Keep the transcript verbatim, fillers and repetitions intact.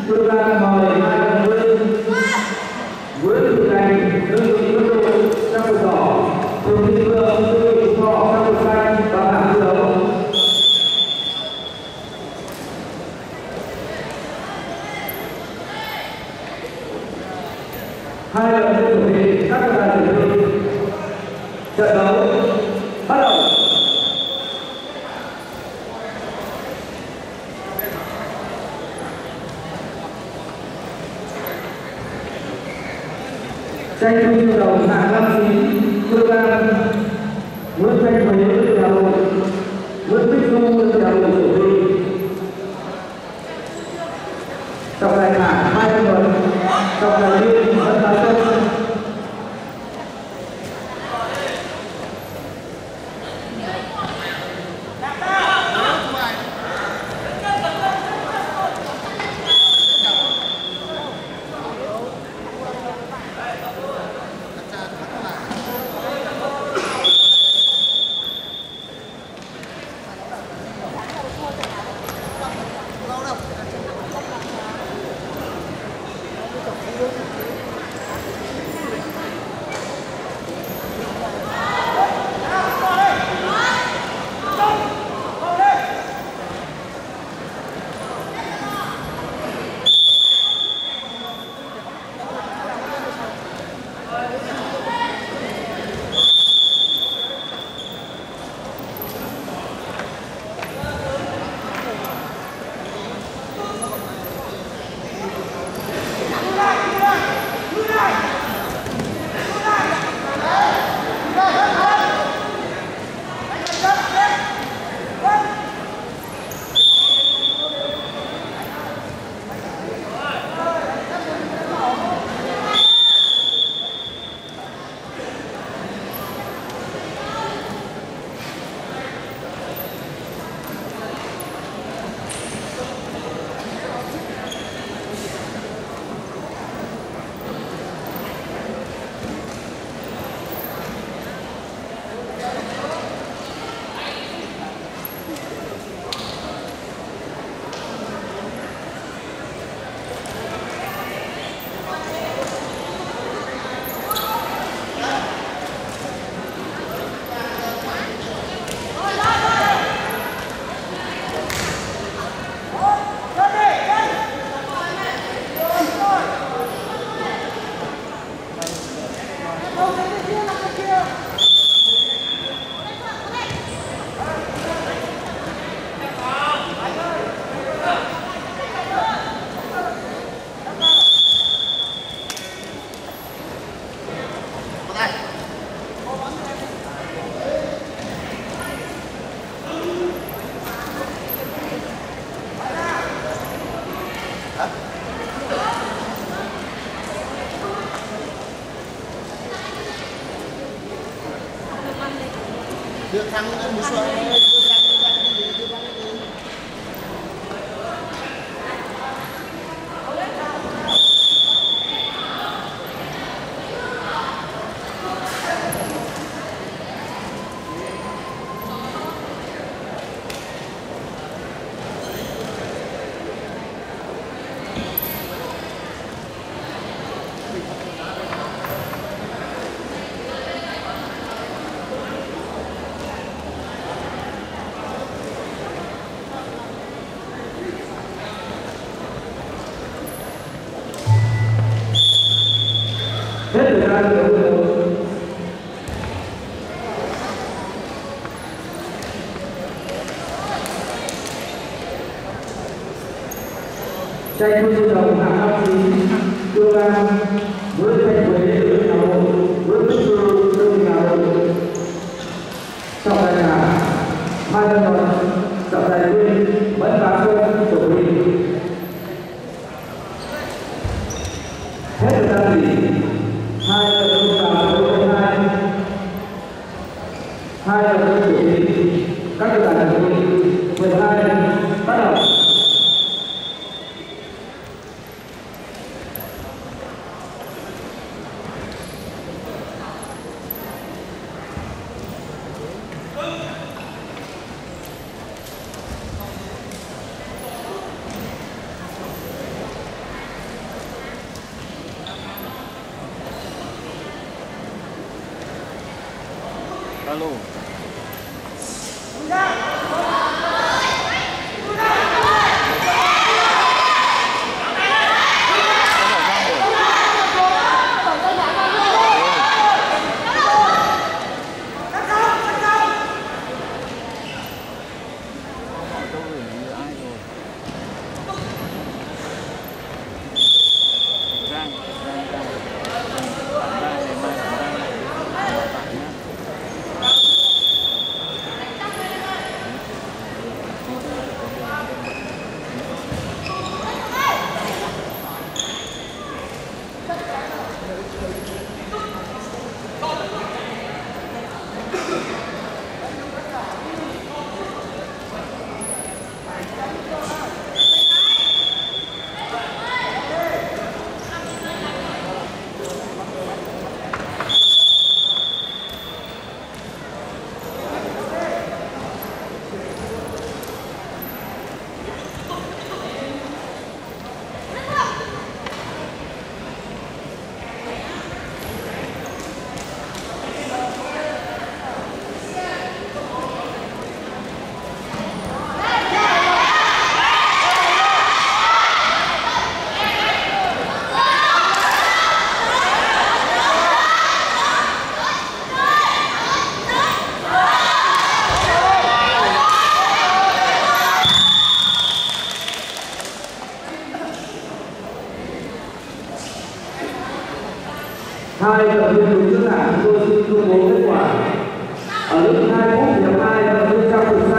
Tôi đang mời hai vận động viên Nguyễn Thị Thành, đơn vị quân đội trang phục đỏ, Phùng Thị Phượng, đơn vị Thọ trang phục xanh và bảng thi đấu. Hai vận động viên chuẩn bị các trọng tài chuẩn bị. Trận đấu bắt đầu. Tranh huy chương đồng hạng năm mươi chín kg, Nguyễn Thanh Huế đơn vị Hà Nội, Nguyễn Bích Dung đơn vị Hà Nội chủ bị. Trọng tài hạng hai mươi một, trọng tài viên Nguyễn Bá Sơn. Được thắng một số Hết thời gian thi đấu. Tranh huy chương đồng hạng năm mươi chín kg, Nguyễn Thanh Huế đơn vị Hà Nội, Nguyễn Bích Dung đơn vị Hà Nội. Trọng tài hạng hai mươi một, trọng tài viên Nguyễn Bá Sơn chủ bị. Hết thời gian nghỉ. Hai vận động viên vào đấu với hai, hai vận động viên chuẩn bị các trọng tài chuẩn bị mười hai bắt đầu. alo. Hai vận động viên trước hạn tôi xin công bố kết quả ở lúc hai phút hiệp hai vận động viên Trang Phục